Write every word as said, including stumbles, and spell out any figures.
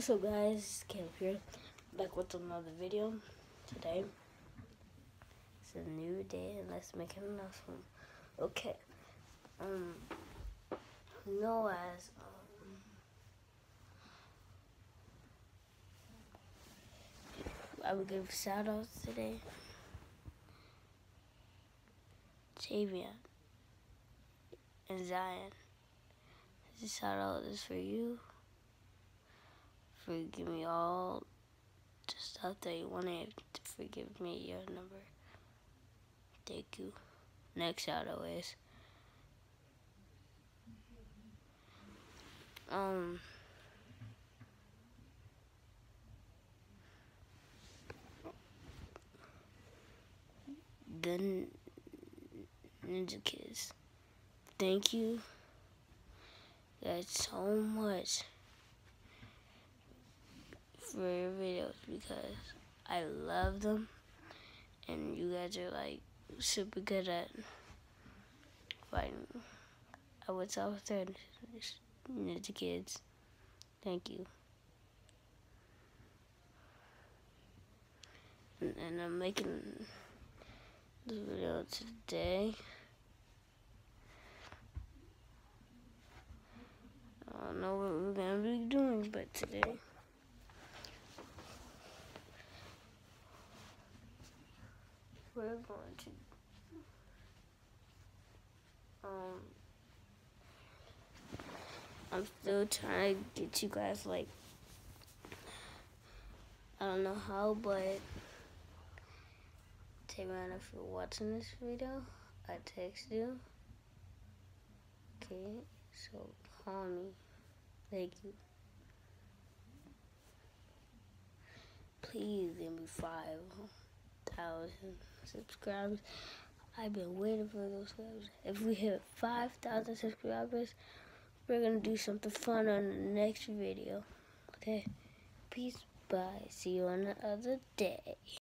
What's up, guys? It's Caleb here, back with another video. Today, it's a new day, and let's make an announcement. Okay, um, you know, as um, I will give shout outs today. Javian and Zion. This shout out is for you. Forgive me all the stuff that you wanted to forgive me your number. Thank you. Next shout out is um the Ninja Kids. Thank you guys so much for your videos because I love them, and you guys are like super good at fighting. I was out there, Ninja Kids. Thank you. And, and I'm making this video today. I don't know what we're gonna be doing, but today we're going to um I'm still trying to get you guys, like, I don't know how, but Taylor, if you're watching this video, I text you. Okay, so call me. Thank you. Please give me five thousand subscribers. I've been waiting for those subscribers. If we hit five thousand subscribers, we're gonna do something fun on the next video. Okay? Peace, bye. See you on the other day.